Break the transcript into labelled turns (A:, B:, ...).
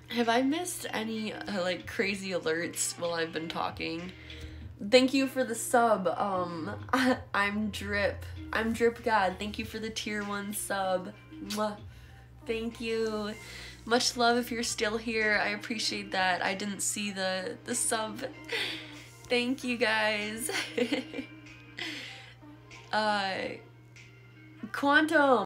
A: Have I missed any like crazy alerts while I've been talking? Thank you for the sub. I'm Drip God. Thank you for the tier 1 sub. Mwah. Thank you. Much love if you're still here. I appreciate that. I didn't see the sub. Thank you guys. Quantum.